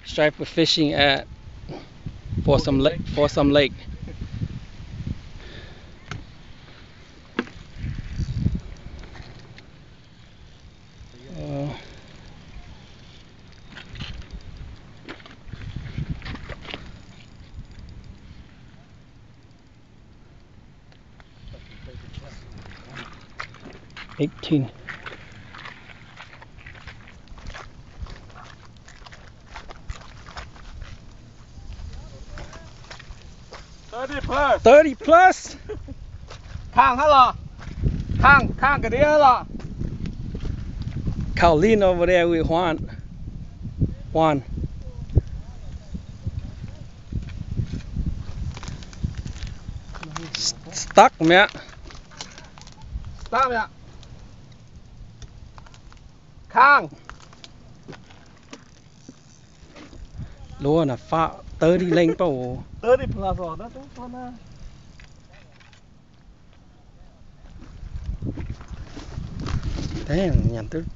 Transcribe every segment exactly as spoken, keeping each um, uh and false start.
striper fishing at for some lake for some lake. Uh, eighteen. thirty plus. Thirty plus. Khang hết rồi. Khang, khang cái đĩa rồi. Colleen over there with Juan. Juan. Stuck mẹ. Stop mẹ. Khang. Lúa là pha thirty lên bao. thirty plus rồi đó chúng con á. Damn, nhằn tới.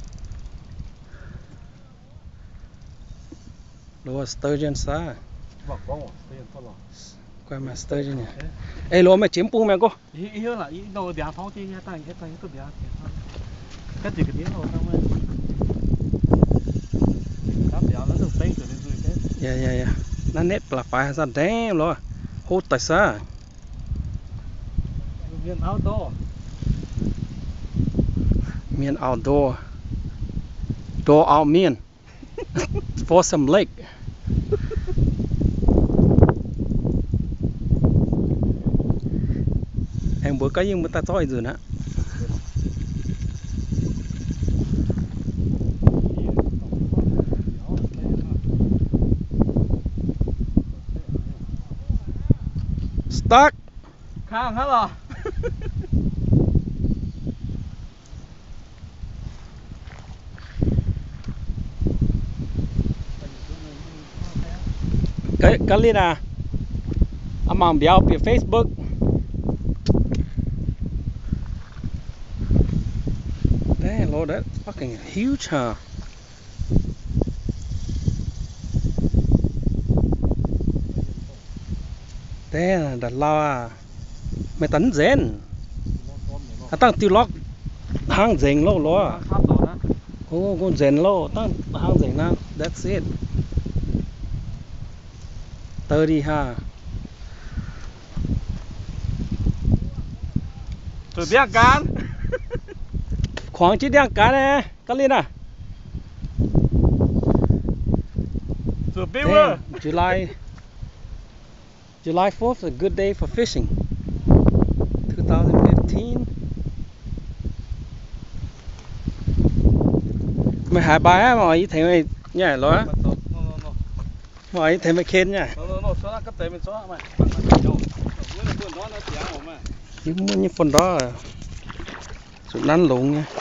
Lúa sturgeon sa. Vâng, có một tiền có rồi. Quay mà sturgeon nhỉ. Ê lúa mày chiếm pu mẹ cô. Ý ý là ý đồ đá pháo chi nha, ta cái ta cái đá. Cái gì cái đĩa rồi tao ơi. Đám đá nó được tên từ dưới cái. Yeah yeah yeah. Nó nét là phải ra damn lúa. Hốt tại sao? Miền outdoor. Miền outdoor. Door out miền. For some lake. Em bữa cái nhưng mà ta thôi rồi nè. Stuck. Khang hết rồi. Cái cái liên à. Anh mang béo về Facebook. Damn, Lord, that's fucking huge, huh? Damn, that law. Mày tấn dền. À tăng tiêu lóc hang dền lâu lo. Ô, con dền lâu, tăng hang dền na. That's it. thirty ha. Tụi biết cán. Khoảng chỉ đang cá nè, cá liên à. Tụi biết ơi. July July fourth is a good day for fishing. twenty fifteen. Mày hái bài á, mà ý thấy mày nhảy lo á. Mà ý thấy mày khen nha. Nhưng mà như phần đó là sự nắn lụng nha.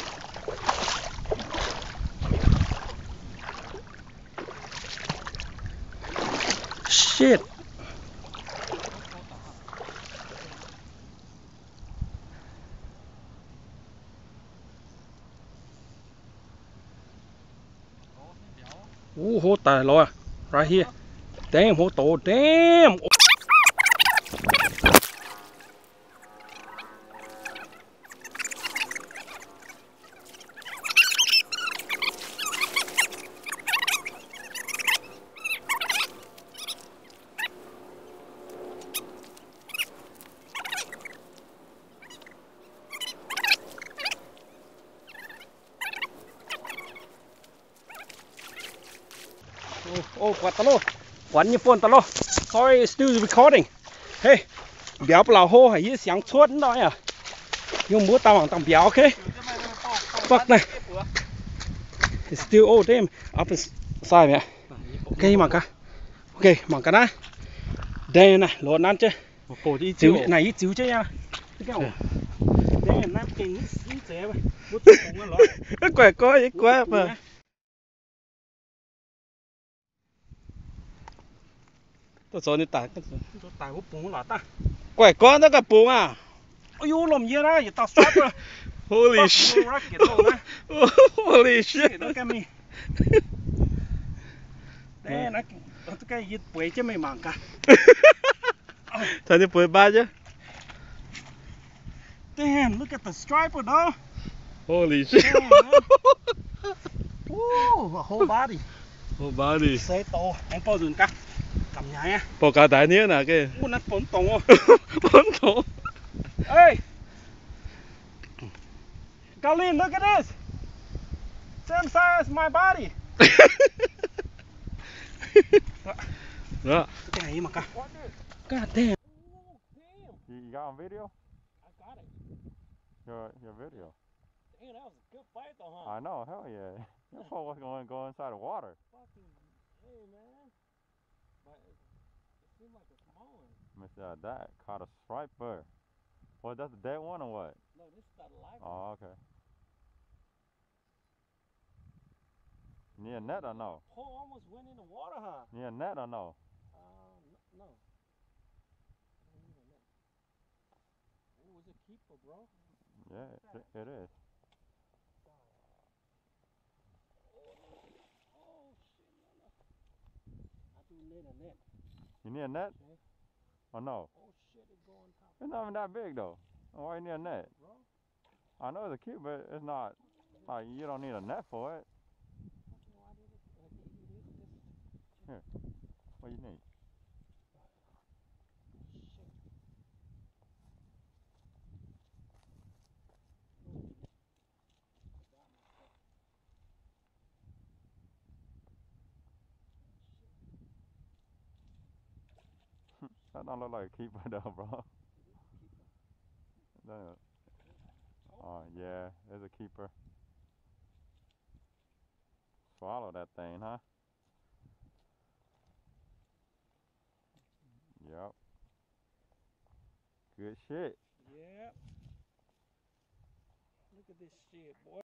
Shit. Ooh, hố tài lo. Right here. Damn, hố tổ. Damn. Oh, quạt talo, quán như phone talo. Sorry, still recording. Hey, béo bào hô hay như sáng suốt đó à? Nhưng muốn tao bằng tao béo, ok? Fuck này. It's still oh damn, up inside mẹ. Ok mà cả. Ok, mà cả na. Đây này, lột năn chứ. Chiếu này ít chiếu chứ nha. Đây năn kinh ít dễ vậy. Bút cũng nó lọ. Quẻ có ít quá mà. Tôi cho nên tải tôi tải hút bún là ta. Quẻ con nó cả bún à? Ôi呦, làm gì đó, vậy tao sát rồi. Holy shit. Holy shit. Look at me. Damn, I can. Tôi cái gì quậy chứ mày mặn cả. Sao đi bơi ba chứ? Damn, look at the striper, dog. Holy shit. Damn, man. Woo, a whole body. Whole body. Xe to, anh bao dùn cả. Cầm nhà nha. Bỏ cả đại nĩa nè cái. Ủa, nó bốn tông ô. Bốn tổ. Hey! Colleen, look at this! Same size as my body! Đó. Cái này mà cả. God damn. You got on video? I got it. Your your video. Damn, that was a good fight though, huh? I know, hell yeah. That fool was going to go inside the water. Fucking, hey man. But it, it seemed like a small one. Mister That caught a striper. What, that's the dead one or what? No, this is the live one. Oh, okay. You need a net or no? Pole almost went in the water, huh? You need a net or no? Uh, no. I don't need a net. It was a keeper, bro. Yeah, it, it is. Oh shit, no, no. I do need a net. You need a net? Okay. Or no? Oh shit, it's going top. It's not even that big though. Why you need a net? Bro. I know it's a cute, but it's not like you don't need a net for it. Why did it? I gave you this. This. Here, what you need? Shit. That don't look like a keeper though, bro. That, oh yeah, there's a keeper. Swallow that thing, huh? Yep. Good shit. Yep. Look at this shit, boy.